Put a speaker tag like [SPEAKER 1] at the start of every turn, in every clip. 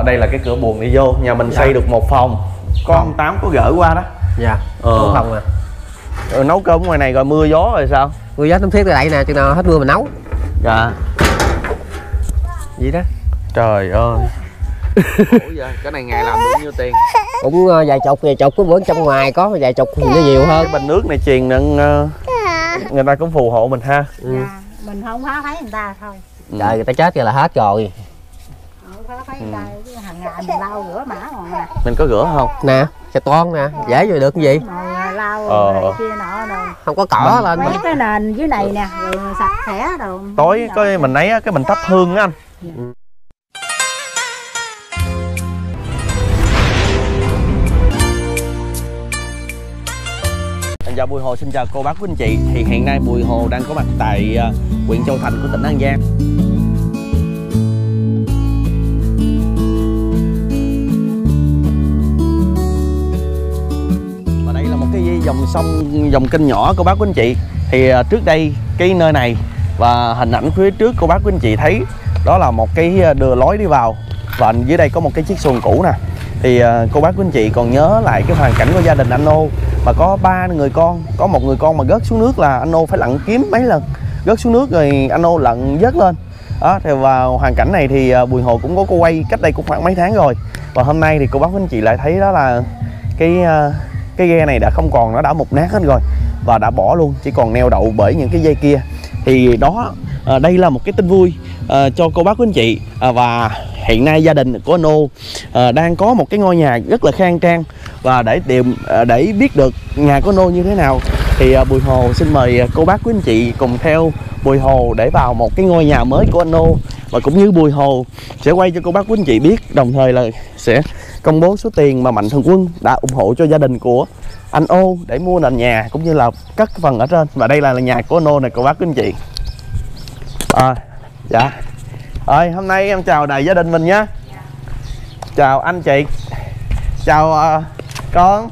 [SPEAKER 1] đây là cái cửa buồng đi vô. Nhà mình xây được một phòng. Có ông Tám có gửi qua đó.
[SPEAKER 2] Dạ. Một phòng à.
[SPEAKER 1] Nấu cơm ngoài này rồi mưa gió rồi sao?
[SPEAKER 2] Mưa gió tấm thiết từ đây nè, chừng nào hết mưa mình nấu.
[SPEAKER 1] Dạ.
[SPEAKER 2] Gì đó.
[SPEAKER 1] Trời ơi. Vậy? Cái này ngày làm được bao nhiêu tiền?
[SPEAKER 2] Cũng vài chục có bữa trong ngoài có vài chục thì nó nhiều hơn.
[SPEAKER 1] Cái bình nước này truyền nâng người ta cũng phù hộ mình ha.
[SPEAKER 3] Dạ, mình không phá thấy người ta thôi.
[SPEAKER 2] Trời, người ta chết rồi là hết rồi.
[SPEAKER 3] Không phá thấy người ta, hàng ngày mình lau rửa mã còn nè.
[SPEAKER 1] Mình có rửa không?
[SPEAKER 2] Nè, xe toan nè, dễ rồi được cái gì?
[SPEAKER 3] Rồi lau này kia nọ rồi.
[SPEAKER 2] Không có cỏ lên.
[SPEAKER 3] Mấy cái nền dưới này nè, rồi sạch sẽ rồi.
[SPEAKER 1] Tối có mình ấy cái mình thắp hương á anh. Dạ, Bùi Hồ xin chào cô bác quý anh chị. Thì hiện nay Bùi Hồ đang có mặt tại huyện Châu Thành của tỉnh An Giang. Và đây là một cái dòng sông, dòng kênh nhỏ cô bác quý anh chị. Thì trước đây cái nơi này và hình ảnh phía trước cô bác quý anh chị thấy đó là một cái đường lối đi vào. Và dưới đây có một cái chiếc xuồng cũ nè. Thì cô bác quý anh chị còn nhớ lại cái hoàn cảnh của gia đình anh Ô mà có 3 người con, có một người con mà rớt xuống nước là anh Ô phải lặn kiếm mấy lần, rớt xuống nước rồi anh Ô lặn vớt lên đó. Thì vào hoàn cảnh này thì Bùi Hồ cũng có cô quay cách đây cũng khoảng mấy tháng rồi, và hôm nay thì cô bác quý anh chị lại thấy đó là cái ghe này đã không còn, nó đã mục nát hết rồi và đã bỏ luôn, chỉ còn neo đậu bởi những cái dây kia. Thì đó, đây là một cái tin vui cho cô bác quý anh chị. Và hiện nay gia đình của anh Ô đang có một cái ngôi nhà rất là khang trang, và để biết được nhà của anh Ô như thế nào thì Bùi Hồ xin mời cô bác quý anh chị cùng theo Bùi Hồ để vào một cái ngôi nhà mới của anh Ô, và cũng như Bùi Hồ sẽ quay cho cô bác quý anh chị biết, đồng thời là sẽ công bố số tiền mà Mạnh Thường Quân đã ủng hộ cho gia đình của anh Ô để mua nền nhà cũng như là cất phần ở trên. Và đây là nhà của anh Ô này cô bác quý anh chị. Dạ. Rồi hôm nay em chào đại gia đình mình nhé. Chào anh chị. Chào con.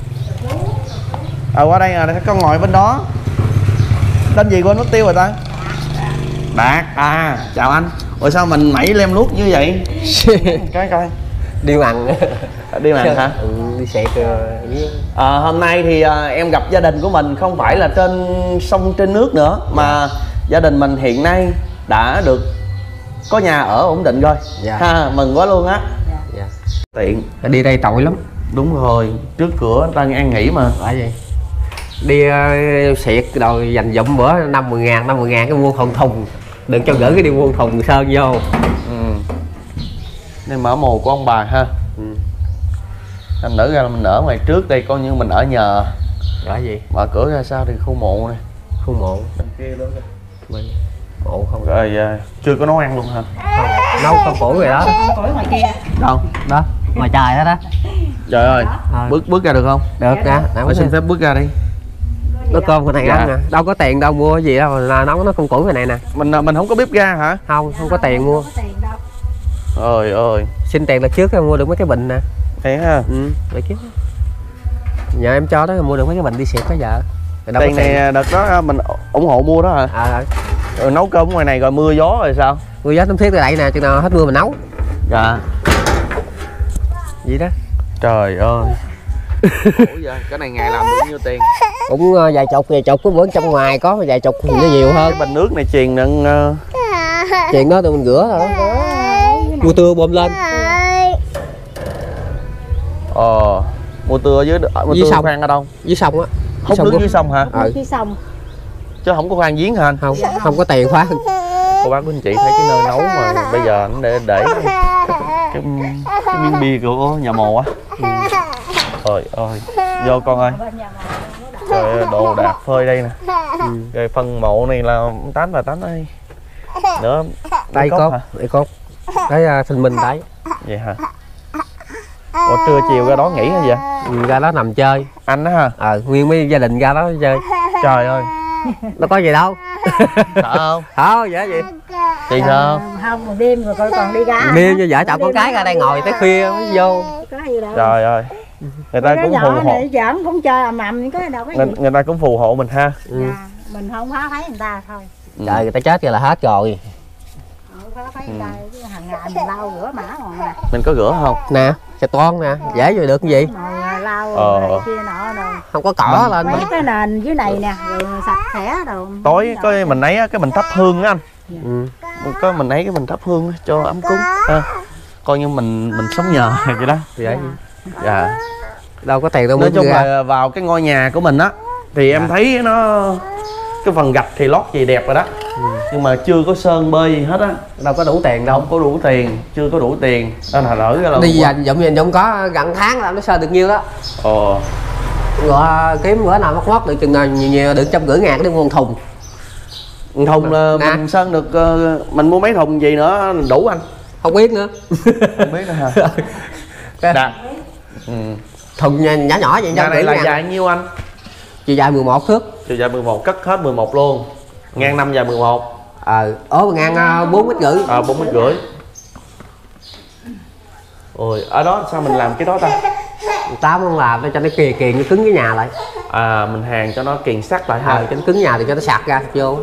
[SPEAKER 1] Qua đây nè, con ngồi bên đó. Tên gì quên mất tiêu rồi ta? Đạt. Chào anh. Ủa sao mình mẩy lem luốc như vậy? Coi.
[SPEAKER 2] Đi mặn.
[SPEAKER 1] Đi mặn hả?
[SPEAKER 2] Đi xẹt.
[SPEAKER 1] Hôm nay thì em gặp gia đình của mình không phải là trên sông trên nước nữa, mà gia đình mình hiện nay đã được có nhà ở ổn định rồi.
[SPEAKER 2] Dạ.
[SPEAKER 1] Ha, mừng quá luôn á.
[SPEAKER 2] Dạ.
[SPEAKER 1] Tiện.
[SPEAKER 2] Đi đây tội lắm.
[SPEAKER 1] Đúng rồi, trước cửa ta an nghỉ mà.
[SPEAKER 2] Phải gì? Đi xịt rồi dành dụm bữa 50.000 cái mua thùng thùng. Đừng cho gửi cái đi mua thùng sơn vô.
[SPEAKER 1] Đây mở mồ của ông bà ha. Thành nữ ra là mình ở ngoài trước đây, coi như mình ở nhờ.
[SPEAKER 2] Ở gì?
[SPEAKER 1] Mở cửa ra sao thì khu mộ này.
[SPEAKER 2] Khu mộ.
[SPEAKER 1] Bên kia đó.
[SPEAKER 2] Mộ không.
[SPEAKER 1] Rồi chưa có nấu ăn luôn hả?
[SPEAKER 2] Không, nấu con củi rồi đó.
[SPEAKER 3] Con củi ngoài kia.
[SPEAKER 1] Đâu?
[SPEAKER 2] Đó, ngoài trời đó đó.
[SPEAKER 1] Trời ơi, bước ra được không?
[SPEAKER 2] Được nè.
[SPEAKER 1] Để xin phép bước ra đi.
[SPEAKER 2] Nấu cơm cái này ăn nè. Đâu có tiền đâu mua gì đâu là nấu nó con củi cái này nè.
[SPEAKER 1] Mình không có bếp ga hả?
[SPEAKER 2] Không có tiền mua.
[SPEAKER 1] Ơi ơi.
[SPEAKER 2] Xin tiền lần trước mua được mấy cái bình nè.
[SPEAKER 1] Thế ha.
[SPEAKER 2] Để kiếm. Nhờ em cho đó mua được mấy cái bình đi xịt đó vợ.
[SPEAKER 1] Tiền này đợt đó mình ủng hộ mua đó hả? Rồi nấu cơm ngoài này rồi mưa gió rồi sao?
[SPEAKER 2] Mưa gió tấm thiết từ đây nè, chừng nào hết mưa mình nấu.
[SPEAKER 1] Dạ.
[SPEAKER 2] Gì đó.
[SPEAKER 1] Trời ơi. Vậy? Cái này ngày làm được bao nhiêu tiền?
[SPEAKER 2] Cũng vài chục có bữa trong ngoài có vài chục thì nó nhiều hơn.
[SPEAKER 1] Cái bình nước này truyền nâng
[SPEAKER 2] chuyện đó tụi mình rửa rồi đó. Mua tưa bơm lên.
[SPEAKER 1] Mua tưa dưới tưa khoan ở đâu?
[SPEAKER 2] Dưới sông á.
[SPEAKER 1] Hút nước dưới sông hả?
[SPEAKER 3] Dưới sông.
[SPEAKER 1] Chứ không có khoan giếng hả anh?
[SPEAKER 2] Không có tiền khoan.
[SPEAKER 1] Cô bác quý anh chị thấy cái nơi nấu mà bây giờ nó để cái miếng bia của nhà mồ á. Trời ơi, vô con ơi. Trời ơi, đồ đạc phơi đây nè. Rồi phần mộ này là 8 và 8 đây. Nữa
[SPEAKER 2] đây cốt hả? Đây cốt. Cái sinh minh đấy.
[SPEAKER 1] Vậy hả? Ủa trưa chiều ra đó nghỉ hả vậy?
[SPEAKER 2] Ra đó nằm chơi.
[SPEAKER 1] Anh đó hả?
[SPEAKER 2] Nguyên mấy gia đình ra đó chơi.
[SPEAKER 1] Trời ơi.
[SPEAKER 2] Nó có gì đâu.
[SPEAKER 1] Sợ không?
[SPEAKER 2] Không, vậy gì?
[SPEAKER 1] Chị sợ
[SPEAKER 3] không? Đêm rồi còn đi ra.
[SPEAKER 2] Đêm như vợ chồng con cái ra đây ngồi tới khuya mới vô.
[SPEAKER 1] Trời ơi. Người ta cũng phù hộ.
[SPEAKER 3] Giỡn cũng chơi ầm có đâu cái gì.
[SPEAKER 1] Người ta cũng phù hộ mình ha.
[SPEAKER 3] Mình không phá thấy người ta thôi.
[SPEAKER 2] Trời, người ta chết rồi là hết rồi.
[SPEAKER 3] Phải chứ hàng ngày mình lau rửa mã còn nè.
[SPEAKER 1] Mình có rửa không?
[SPEAKER 2] Nè xà toan nè, dễ rồi được cái gì.
[SPEAKER 3] Rồi lau này kia nọ rồi.
[SPEAKER 2] Không có cỏ lên.
[SPEAKER 3] Mấy cái nền dưới này nè, rồi sạch sẽ rồi.
[SPEAKER 1] Tối có mình ấy á, cái mình thắp hương á anh.
[SPEAKER 2] Ừ.
[SPEAKER 1] Có mình ấy cái mình thắp hương cho ấm cúng ha. Coi như mình sống nhờ vậy đó.
[SPEAKER 2] Vậy.
[SPEAKER 1] Dạ.
[SPEAKER 2] Đâu có tiền đâu.
[SPEAKER 1] Nói chung là vào cái ngôi nhà của mình á thì em thấy nó cái phần gạch thì lót gì đẹp rồi đó. Nhưng mà chưa có sơn bơi gì hết á.
[SPEAKER 2] Đâu có đủ tiền đâu.
[SPEAKER 1] Không có đủ tiền, chưa có đủ tiền. Nên là lỡ cái là
[SPEAKER 2] Đi dành dụm có gần tháng là nó sơn được nhiêu đó. Gọi kiếm bữa nào móc được chừng nào nhiều được 150.000 cái đi mua một thùng.
[SPEAKER 1] một thùng là mình sơn được, mình mua mấy thùng gì nữa đủ anh?
[SPEAKER 2] Không biết nữa.
[SPEAKER 1] Không biết nữa hả? Đạt.
[SPEAKER 2] Thùng nhỏ nhỏ vậy.
[SPEAKER 1] Nhà này là dài nhiêu anh?
[SPEAKER 2] Chiều dài 11 thước.
[SPEAKER 1] Chiều dài 11, cắt hết 11 luôn. Ngang 5 dài 11.
[SPEAKER 2] Ngang 4,5 mét.
[SPEAKER 1] 4,5 mét. Ôi, ở đó sao mình làm cái đó ta?
[SPEAKER 2] Tám không làm để cho nó kiềng nó cứng cái nhà lại.
[SPEAKER 1] Mình hàng cho nó kiềng sắt lại ha.
[SPEAKER 2] Cho nó cứng nhà thì cho nó sạc ra vô.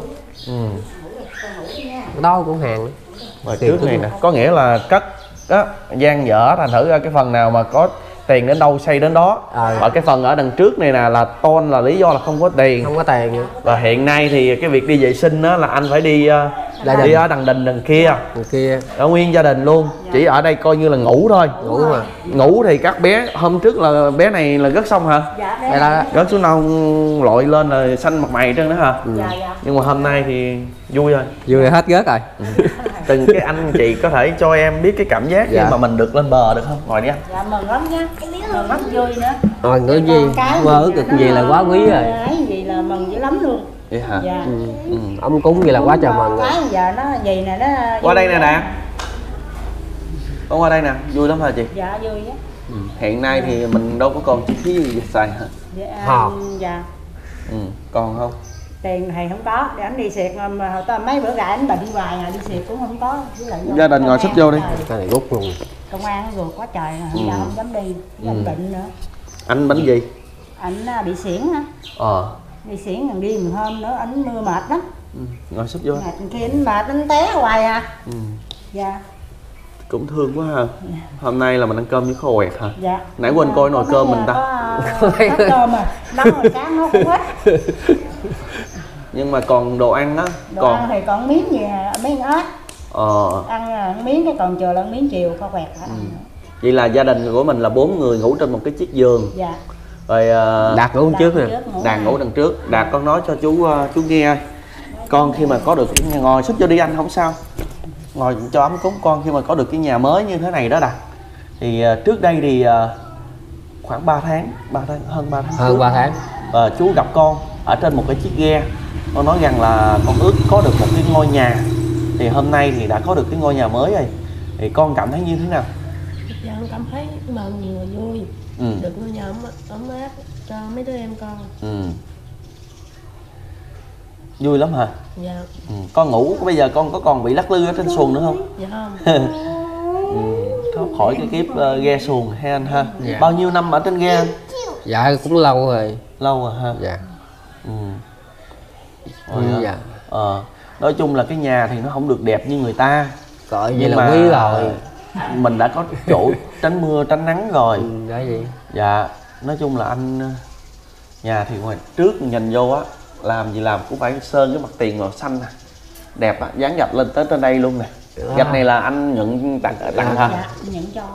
[SPEAKER 2] Đó cũng hàng.
[SPEAKER 1] Mà trước này nè, có nghĩa là cất á, gian dở thành thử ra cái phần nào mà có tiền đến đâu xây đến đó. Ở cái phần ở đằng trước này nè là tôn là lý do là không có tiền.
[SPEAKER 2] Không có tiền nữa.
[SPEAKER 1] Và hiện nay thì cái việc đi vệ sinh đó là anh phải đi ở đằng đình đằng kia. Ở nguyên gia đình luôn. Chỉ ở đây coi như là ngủ thôi. Ngủ thì các bé hôm trước là bé này là gất xong hả?
[SPEAKER 3] Dạ.
[SPEAKER 1] Gất xuống đâu lội lên là xanh mặt mày trơn đó hả?
[SPEAKER 3] Dạ.
[SPEAKER 1] Nhưng mà hôm nay thì vui rồi.
[SPEAKER 2] Vui hết gớt rồi.
[SPEAKER 1] Từng cái anh chị có thể cho em biết cái cảm giác khi mà mình được lên bờ được không? Ngồi đi anh.
[SPEAKER 3] Dạ mừng lắm nha. Mừng lắm vui nữa.
[SPEAKER 2] Rồi nữa gì? Mơ ước được gì là quá quý rồi.
[SPEAKER 3] Cái gì là mừng dữ lắm luôn.
[SPEAKER 1] Vậy hả?
[SPEAKER 3] Dạ.
[SPEAKER 2] Ông cúng gì là quá trời mừng rồi.
[SPEAKER 3] Cái giờ nó gì nè nó.
[SPEAKER 1] Qua đây nè Đạt. Con qua đây nè, vui lắm hả chị?
[SPEAKER 3] Dạ vui á.
[SPEAKER 1] Hiện nay thì mình đâu có còn chi phí gì xài hả?
[SPEAKER 3] Dạ.
[SPEAKER 1] Còn không?
[SPEAKER 3] Tiền thì không có, để anh đi xịt mà mấy bữa gà anh bệnh hoài à, đi xịt cũng không có.
[SPEAKER 1] Gia đình ngồi xích vô đi.
[SPEAKER 2] Cái này rút luôn.
[SPEAKER 3] Công an nó ruột quá trời nè, giờ không dám đi, anh bệnh nữa.
[SPEAKER 1] Anh bánh gì?
[SPEAKER 3] Anh bị xỉn á. Đi xỉn gần đi một hôm nữa, anh mưa mệt lắm.
[SPEAKER 1] Ngồi xích vô.
[SPEAKER 3] Khi anh mệt anh té hoài à. Dạ.
[SPEAKER 1] Cũng thương quá ha. Hôm nay là mình ăn cơm với kho quẹt hả?
[SPEAKER 3] Dạ.
[SPEAKER 1] Nãy quên coi nồi cơm mình ta.
[SPEAKER 3] Có cơm à, nấu rồi sáng nấu cũng hết.
[SPEAKER 1] Nhưng mà còn đồ ăn á,
[SPEAKER 3] đồ ăn thì còn miếng gì miếng ớt. Ăn miếng cái còn chờ là miếng chiều kho quẹt hả?
[SPEAKER 1] Vậy là gia đình của mình là 4 người ngủ trên một cái chiếc giường.
[SPEAKER 3] Dạ.
[SPEAKER 1] Rồi
[SPEAKER 2] Đạt ngủ trước nè.
[SPEAKER 1] Đạt ngủ đằng trước. Đạt con nói cho chú nghe. Con khi mà có được cái nhà, ngồi xích vô đi anh không sao. Ngồi cho ấm cúng. Con khi mà có được cái nhà mới như thế này đó Đạt. Thì trước đây thì khoảng 3 tháng, hơn 3 tháng.
[SPEAKER 2] Hơn 3 tháng.
[SPEAKER 1] Chú gặp con ở trên một cái chiếc ghe. Con nói rằng là con ước có được một cái ngôi nhà. Thì hôm nay thì đã có được cái ngôi nhà mới rồi. Thì con cảm thấy như thế nào?
[SPEAKER 4] Dạ con cảm thấy mừng và vui. Được ngôi nhà ấm áp cho mấy đứa em con.
[SPEAKER 1] Vui lắm hả?
[SPEAKER 4] Dạ.
[SPEAKER 1] Con ngủ bây giờ con có còn bị lắc lư ở trên xuồng nữa không?
[SPEAKER 4] Dạ không.
[SPEAKER 1] Thoát khỏi cái kiếp ghe xuồng hay anh ha?
[SPEAKER 2] Dạ.
[SPEAKER 1] Bao nhiêu năm ở trên ghe anh?
[SPEAKER 2] Dạ cũng lâu rồi.
[SPEAKER 1] Lâu rồi ha?
[SPEAKER 2] Dạ.
[SPEAKER 1] Dạ. Nói chung là cái nhà thì nó không được đẹp như người ta.
[SPEAKER 2] Gọi vậy là quý rồi.
[SPEAKER 1] Mình đã có chỗ tránh mưa tránh nắng rồi.
[SPEAKER 2] Đó gì?
[SPEAKER 1] Dạ. Nói chung là anh nhà thì ngoài trước nhìn vô á, làm gì làm cũng phải sơn cái mặt tiền màu xanh nè, đẹp á, dán gạch lên tới trên đây luôn nè. Gạch này là anh nhận tặng hả?
[SPEAKER 3] Dạ, nhận cho.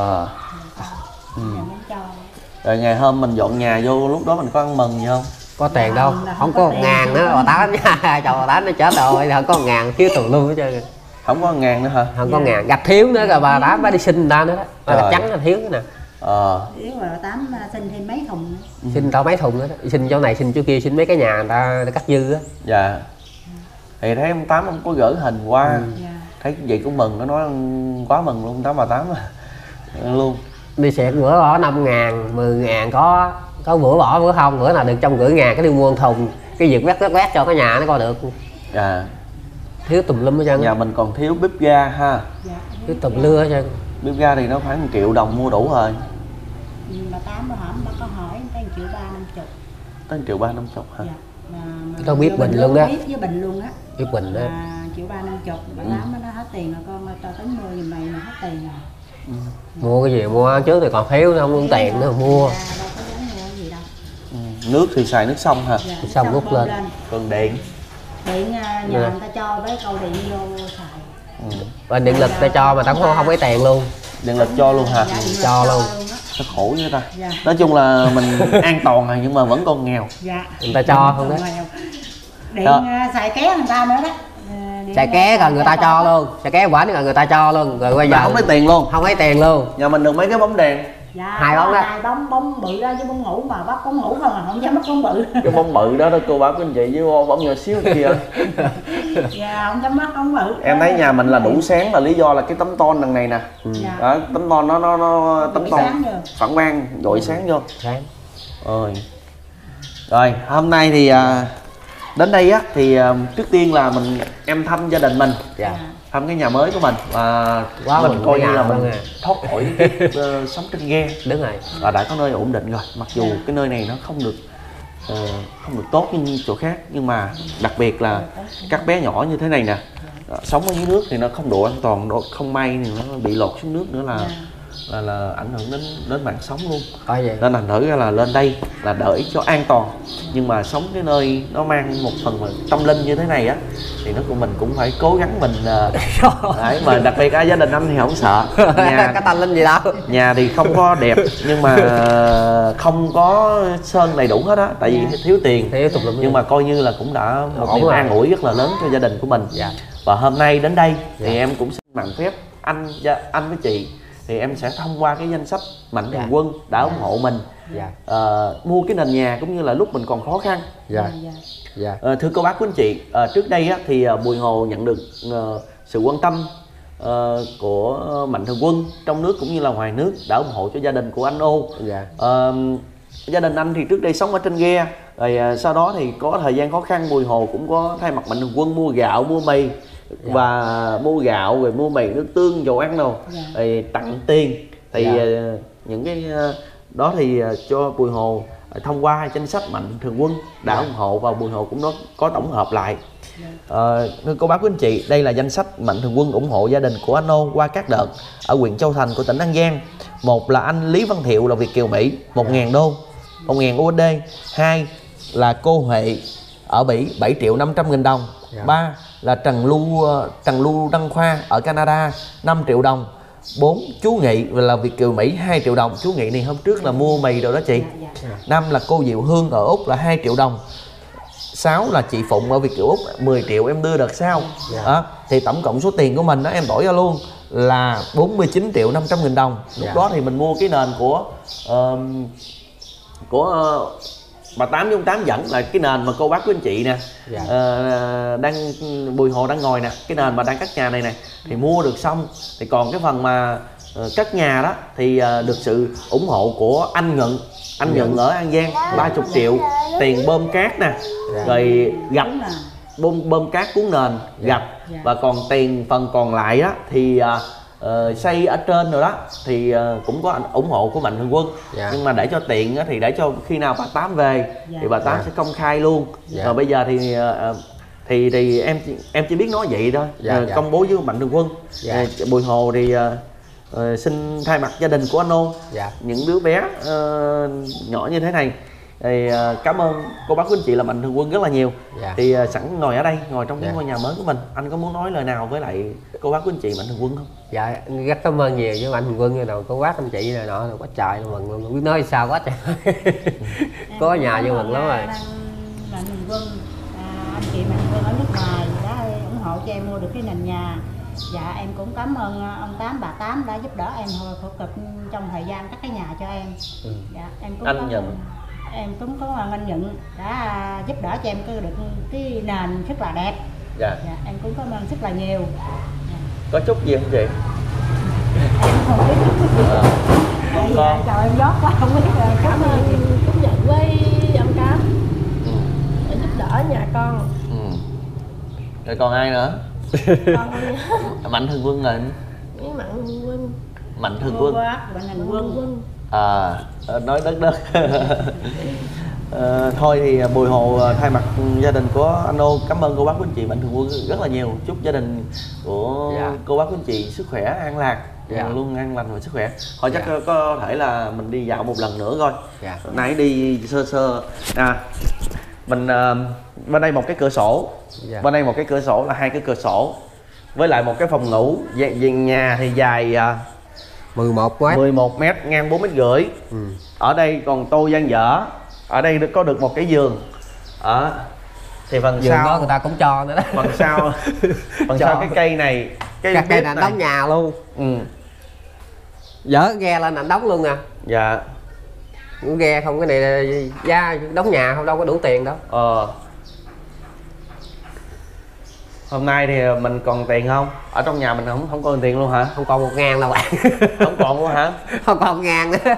[SPEAKER 3] Nhận cho.
[SPEAKER 1] Rồi ngày hôm mình dọn nhà vô lúc đó mình có ăn mừng gì không?
[SPEAKER 2] Có tiền đâu, không có 1.000 nữa, bà Tám nha, chồng bà Tám nó chết rồi, không có 1.000 thiếu tùm lum hết trơn.
[SPEAKER 1] Không có 1.000 nữa hả?
[SPEAKER 2] Không có 1.000, gạch thiếu nữa rồi bà Tám phải đi xin người ta nữa đó, gạch trắng là thiếu nữa nè.
[SPEAKER 3] Thiếu rồi Tám xin thêm mấy thùng nữa.
[SPEAKER 2] Xin tao mấy thùng nữa, xin chỗ này xin chỗ kia, xin mấy cái nhà người ta cắt dư á.
[SPEAKER 1] Dạ. Thì thấy ông Tám ông có gửi hình qua, thấy vậy cũng mừng, nó nói quá mừng luôn Tám bà Tám luôn.
[SPEAKER 2] Đi xẹt bữa bỏ 5.000, 10.000 có bữa bỏ bữa không, bữa nào được 150.000 cái đi mua thùng, cái việc quét cho cái nhà nó coi được.
[SPEAKER 1] Dạ.
[SPEAKER 2] Thiếu tùm lum hết trơn.
[SPEAKER 1] Nhà mình còn thiếu bếp ga ha.
[SPEAKER 2] Thiếu tùm lưa hết trơn.
[SPEAKER 1] Bếp ga thì nó khoảng 1 triệu đồng mua đủ rồi.
[SPEAKER 3] Bà Tám bữa hổm bà có hỏi tới 1.350.000.
[SPEAKER 1] Tới 1.350.000 hả?
[SPEAKER 3] Dạ.
[SPEAKER 2] Tao biết bình luôn đó.
[SPEAKER 3] Biết với bình luôn á.
[SPEAKER 2] Biết bình đó.
[SPEAKER 3] triệu 350, bà Tám nó hết tiền rồi con cho tính mua giùm mày mà hết tiền rồi.
[SPEAKER 2] Mua cái gì mua trước thì còn thiếu nó không có tiền nữa mua.
[SPEAKER 3] Đâu có dám mua gì đâu.
[SPEAKER 1] Nước thì xài nước sông hả?
[SPEAKER 3] Dạ,
[SPEAKER 2] Xong rút lên.
[SPEAKER 1] Còn điện?
[SPEAKER 3] Điện nhà người ta cho với câu điện vô xài.
[SPEAKER 2] Bên điện lực ta cho mà tao cũng không có tiền luôn.
[SPEAKER 1] Điện lực cho luôn hả?
[SPEAKER 3] Dạ, điện lực
[SPEAKER 2] Cho luôn.
[SPEAKER 1] Nó khổ vậy ta.
[SPEAKER 3] Dạ.
[SPEAKER 1] Nói chung là mình an toàn rồi nhưng mà vẫn còn nghèo.
[SPEAKER 3] Dạ.
[SPEAKER 2] Người ta cho không đó.
[SPEAKER 3] Điện
[SPEAKER 1] Đó.
[SPEAKER 3] xài ké người ta nữa đó.
[SPEAKER 2] Xài ké rồi người ta cho luôn, xài ké quản rồi người ta cho luôn, rồi bây giờ
[SPEAKER 1] Mà không lấy tiền luôn.
[SPEAKER 2] không lấy tiền luôn.
[SPEAKER 1] Nhà mình được mấy cái bóng đèn.
[SPEAKER 3] Dạ,
[SPEAKER 2] Hai bóng đó.
[SPEAKER 3] hai bóng bự ra với bóng ngủ mà bắt bóng ngủ không à, không dám bắt bóng bự.
[SPEAKER 1] Cái bóng bự đó cô bác của anh chị với bóng nhỏ xíu kia.
[SPEAKER 3] Dạ, không dám bắt bóng bự.
[SPEAKER 1] Em thấy nhà mình là đủ sáng là lý do là cái tấm tôn đằng này nè.
[SPEAKER 3] Dạ.
[SPEAKER 1] Đó, tấm tôn nó tấm tôn
[SPEAKER 3] Sáng vô.
[SPEAKER 1] phản quang dội sáng vô.
[SPEAKER 2] Sáng.
[SPEAKER 1] Rồi hôm nay thì đến đây á thì trước tiên là em thăm gia đình mình,
[SPEAKER 2] Dạ.
[SPEAKER 1] thăm cái nhà mới của mình và
[SPEAKER 2] Quá
[SPEAKER 1] mình
[SPEAKER 2] mừng
[SPEAKER 1] coi
[SPEAKER 2] cái
[SPEAKER 1] như
[SPEAKER 2] nhà
[SPEAKER 1] là mình
[SPEAKER 2] luôn à.
[SPEAKER 1] thoát khỏi cái sống trên ghe
[SPEAKER 2] Đúng rồi.
[SPEAKER 1] và đã có nơi ổn định rồi. Mặc dù
[SPEAKER 2] Dạ.
[SPEAKER 1] cái nơi này nó không được tốt như chỗ khác, nhưng mà đặc biệt là các bé nhỏ như thế này nè, sống ở dưới nước thì nó không độ an toàn, không may thì nó bị lọt xuống nước nữa là ảnh hưởng đến mạng sống luôn.
[SPEAKER 2] Coi vậy.
[SPEAKER 1] Nên thành thử ra là lên đây là đợi cho an toàn, nhưng mà sống cái nơi nó mang một phần tâm linh như thế này á thì nó của mình cũng phải cố gắng mình đấy, mà đặc biệt gia đình anh thì không sợ. Nhà
[SPEAKER 2] Cái tâm linh gì đâu.
[SPEAKER 1] nhà thì không có đẹp nhưng mà không có sơn đầy đủ hết á, tại vì thiếu tiền,
[SPEAKER 2] Thiếu tục lum
[SPEAKER 1] nhưng mà coi như là cũng đã một
[SPEAKER 2] ổn
[SPEAKER 1] niềm
[SPEAKER 2] rồi.
[SPEAKER 1] an ủi rất là lớn cho gia đình của mình.
[SPEAKER 2] Dạ.
[SPEAKER 1] Và hôm nay đến đây thì
[SPEAKER 2] Dạ.
[SPEAKER 1] em cũng xin mạn phép anh với chị thì em sẽ thông qua cái danh sách Mạnh Thường
[SPEAKER 2] Dạ.
[SPEAKER 1] Quân đã ủng hộ mình
[SPEAKER 2] Dạ.
[SPEAKER 1] mua cái nền nhà cũng như là lúc mình còn khó khăn.
[SPEAKER 2] Dạ. Dạ.
[SPEAKER 1] Thưa cô bác quý anh chị, trước đây á, thì Bùi Hồ nhận được sự quan tâm của Mạnh Thường Quân trong nước cũng như là ngoài nước đã ủng hộ cho gia đình của anh Ô.
[SPEAKER 2] Dạ.
[SPEAKER 1] Gia đình anh thì trước đây sống ở trên ghe, rồi sau đó thì có thời gian khó khăn, Bùi Hồ cũng có thay mặt Mạnh Thường Quân mua gạo, mua mì và mua gạo rồi mua mì, nước tương, dầu ăn đâu, rồi tặng tiền thì những cái đó thì cho Bùi Hồ thông qua danh sách Mạnh Thường Quân đã ủng hộ và Bùi Hồ cũng có tổng hợp lại. Thưa cô bác quý anh chị, đây là danh sách Mạnh Thường Quân ủng hộ gia đình của anh Ô qua các đợt ở huyện Châu Thành của tỉnh An Giang. Một là anh Lý Văn Thiệu là Việt kiều Mỹ 1.000 đô, 1.000 USD. Hai là cô Huệ ở Bỉ 7.500.000 đồng. Ba là Trần Lưu Đăng Khoa ở Canada 5 triệu đồng. 4 chú Nghị là Việt kiều Mỹ 2 triệu đồng. Chú Nghị này hôm trước là mua mì rồi đó chị. 5 là cô Diệu Hương ở Úc là 2 triệu đồng. 6 là chị Phụng ở Việt kiều Úc 10 triệu em đưa đợt sau. Thì tổng cộng số tiền của mình đó em đổi ra luôn là 49.500.000 đồng. Lúc đó thì mình mua cái nền của bà Tám với ông Tám dẫn là cái nền mà cô bác của anh chị nè, đang Bùi Hồ đang ngồi nè, cái nền mà đang cắt nhà này nè thì mua được xong. Thì còn cái phần mà cắt nhà đó thì được sự ủng hộ của anh Nhuận ở An Giang 30 triệu tiền bơm cát nè, rồi gạch bơm cát cuốn nền gạch, và còn tiền phần còn lại đó thì xây ở trên rồi đó thì cũng có ủng hộ của Mạnh Thường Quân. Nhưng mà để cho tiện thì để cho khi nào bà Tám về thì bà Tám sẽ công khai luôn. Rồi bây giờ thì em chỉ biết nói vậy thôi, công bố với Mạnh Thường Quân. Bùi Hồ thì xin thay mặt gia đình của anh Ô, những đứa bé nhỏ như thế này thì cảm ơn cô bác quý anh chị là Mạnh Thường Quân rất là nhiều. Thì sẵn ngồi ở đây, ngồi trong cái ngôi nhà mới của mình, anh có muốn nói lời nào với lại cô bác quý anh chị Mạnh Thường Quân không?
[SPEAKER 2] Dạ, rất cảm ơn nhiều với Mạnh Thường Quân như nào, cô bác anh chị này nọ quá trời luôn, mừng luôn, biết nói sao quá trời. Có nhà vô mừng lắm rồi.
[SPEAKER 3] Mạnh Thường Quân, anh chị Mạnh Thường Quân ở nước ngoài đã ủng hộ cho em mua được cái nền nhà. Dạ em cũng cảm ơn ông Tám, bà Tám đã giúp đỡ em hồi khổ cực trong thời gian cắt cái nhà cho em. Dạ em cũng
[SPEAKER 1] Anh Nhuận,
[SPEAKER 3] em cũng có anh Nhuận đã giúp đỡ cho em được cái nền rất là đẹp. Dạ em cũng cảm ơn rất là nhiều.
[SPEAKER 1] có chút gì không chị?
[SPEAKER 3] Em không biết không có. Trời em rót quá không biết rồi.
[SPEAKER 4] Cảm ơn Cúc Nhận với ông Tám để giúp đỡ nhà con.
[SPEAKER 1] Rồi còn ai nữa?
[SPEAKER 4] Con
[SPEAKER 1] Mạnh Thường Quân rồi.
[SPEAKER 4] với Mạnh Quân.
[SPEAKER 1] Mạnh Thường Quân.
[SPEAKER 3] Mạnh Thường Quân.
[SPEAKER 1] Nói đất. Thôi thì Bùi Hồ thay mặt gia đình của anh Ô cảm ơn cô bác quý anh chị Mạnh Thường Quân rất là nhiều. Chúc gia đình của cô bác quý anh chị sức khỏe an lạc, luôn an lành và sức khỏe. Thôi chắc có thể là mình đi dạo một lần nữa coi. Nãy đi sơ sơ mình bên đây một cái cửa sổ, bên đây một cái cửa sổ là hai cái cửa sổ với lại một cái phòng ngủ. Nhà thì dài
[SPEAKER 2] 11
[SPEAKER 1] m ngang 4,5 m. Ở đây còn tô gian dở. Ở đây có được một cái giường. Thì phần
[SPEAKER 2] giường
[SPEAKER 1] sau
[SPEAKER 2] đó người ta cũng cho nữa đó.
[SPEAKER 1] Phần sau cái cây này,
[SPEAKER 2] cái cây này đóng nhà luôn. Dỡ ghe lên anh đóng luôn nè.
[SPEAKER 1] Dạ.
[SPEAKER 2] Ghe không, cái này là giá đóng nhà không, đâu có đủ tiền đâu.
[SPEAKER 1] Hôm nay thì mình còn tiền không? Ở trong nhà mình không còn tiền luôn hả?
[SPEAKER 2] Không còn 1.000 đâu bạn.
[SPEAKER 1] Không còn luôn hả?
[SPEAKER 2] Không còn 1.000 nữa.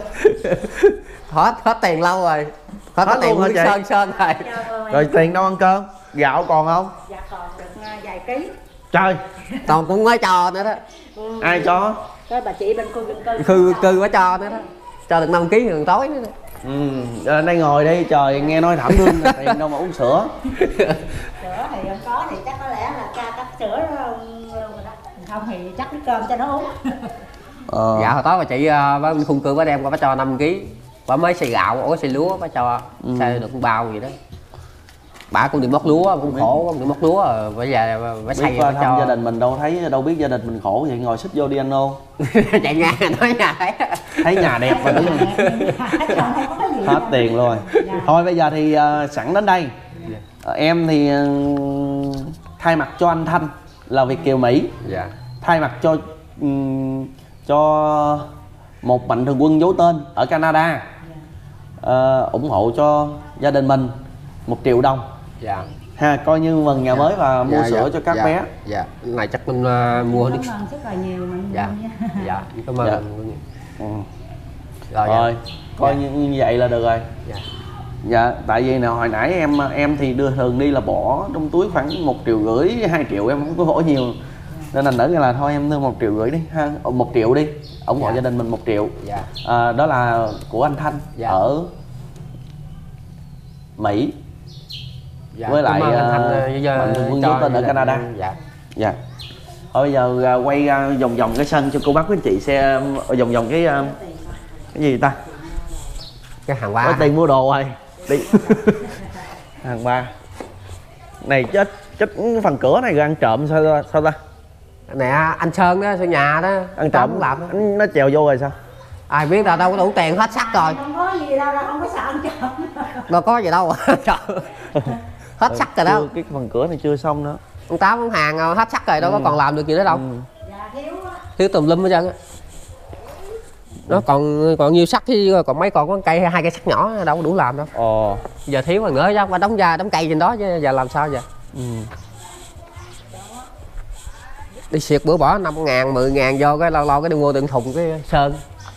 [SPEAKER 2] hết tiền lâu rồi. Hết tiền
[SPEAKER 1] luôn hả chị?
[SPEAKER 2] Sơn rồi.
[SPEAKER 1] Rồi tiền đâu ăn cơm? Gạo còn không?
[SPEAKER 3] Dạ còn được vài ký.
[SPEAKER 1] Trời,
[SPEAKER 2] Còn cũng mới cho nữa đó.
[SPEAKER 1] ai cho?
[SPEAKER 3] Cái bà chị bên khu dân cư
[SPEAKER 2] Cư mới cho nữa đó. Cho được 5 kg gần tối nữa đó.
[SPEAKER 1] Lên đây ngồi đi, trời nghe nói thảm thương tiền đâu mà uống sữa.
[SPEAKER 3] Sữa thì không có thì chắc có lẽ là ca cắt sữa đó luôn rồi đó. Không thì chắc nước cơm cho nó uống.
[SPEAKER 2] Dạ hồi tối bà chị bên khung cư bà đem qua bà cho 5 kg. Bà mới xay gạo, xay lúa bà cho xay được bao gì đó. Bà cũng đi móc lúa, cũng khổ, cũng đi móc lúa rồi bây giờ bà xay
[SPEAKER 1] qua
[SPEAKER 2] bà
[SPEAKER 1] thăm
[SPEAKER 2] cho.
[SPEAKER 1] gia đình mình đâu biết gia đình mình khổ vậy, ngồi xích vô đi anh Ô.
[SPEAKER 2] Chạy ngang nói nhà
[SPEAKER 1] Thấy nhà đẹp mà đúng hết tiền luôn. Thôi bây giờ thì sẵn đến đây em thì thay mặt cho anh Thanh là Việt kiều Mỹ, thay mặt cho một Mạnh Thường Quân giấu tên ở Canada ủng hộ cho gia đình mình 1 triệu đồng. Coi như mừng nhà mới và mua sữa cho các bé.
[SPEAKER 2] Này chắc mình mua đi.
[SPEAKER 3] Cảm ơn rất là nhiều mình.
[SPEAKER 2] Cảm ơn.
[SPEAKER 1] Rồi coi như vậy là được rồi. Tại vì nào hồi nãy em thì thường đi là bỏ trong túi khoảng 1,5 triệu 2 triệu, em không có bỏ nhiều nên thành nữ là thôi em đưa 1,5 triệu đi ha, 1 triệu đi ủng hộ gia đình mình 1 triệu. Đó là của anh Thanh ở Mỹ. Với lại Mạnh Thường Quân giấu tên ở Canada. Thôi bây giờ quay vòng vòng cái sân cho cô bác quý anh chị xem, vòng vòng cái gì ta,
[SPEAKER 2] cái hàng hóa.
[SPEAKER 1] có tiền mua đồ rồi đi. Hàng ba này chết phần cửa này rồi ăn trộm sao ta?
[SPEAKER 2] Nè anh Sơn đó, Sơn nhà đó
[SPEAKER 1] ăn trộm
[SPEAKER 2] làm đó.
[SPEAKER 1] Nó trèo vô rồi sao?
[SPEAKER 2] Ai biết đâu có đủ tiền, hết sắt rồi.
[SPEAKER 3] Không có gì đâu, không có sợ ăn trộm.
[SPEAKER 2] Đâu có gì đâu. Hết sắt rồi đó.
[SPEAKER 1] Cái phần cửa này chưa xong nữa.
[SPEAKER 2] Ông Tám ông hàng hết sắt rồi, đâu có còn làm được gì nữa đâu. Thiếu tùm lum hết trơn á. Nó còn nhiều sắt chứ, còn mấy con có cây 2 cây sắt nhỏ đâu có đủ làm đâu. Giờ thiếu rồi nữa, qua đóng cây trên đó chứ giờ làm sao giờ. Đi xịt bữa bỏ 5.000 10.000 vô cái lâu cái đi mua từng thùng cái sơn.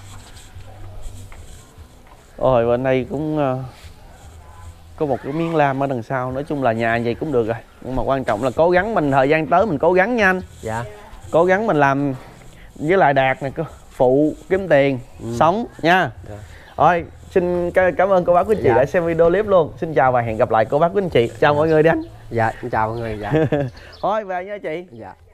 [SPEAKER 1] Rồi bên đây cũng có một cái miếng lam ở đằng sau. Nói chung là nhà vậy cũng được rồi, nhưng mà quan trọng là cố gắng mình thời gian tới mình cố gắng nha anh. Cố gắng mình làm với lại Đạt này, phụ kiếm tiền sống nha. Rồi xin cảm ơn cô bác quý anh chị đã xem video clip luôn. Xin chào và hẹn gặp lại cô bác quý anh chị. Chào mọi người đi anh.
[SPEAKER 2] Xin chào mọi người.
[SPEAKER 1] Thôi về nha chị.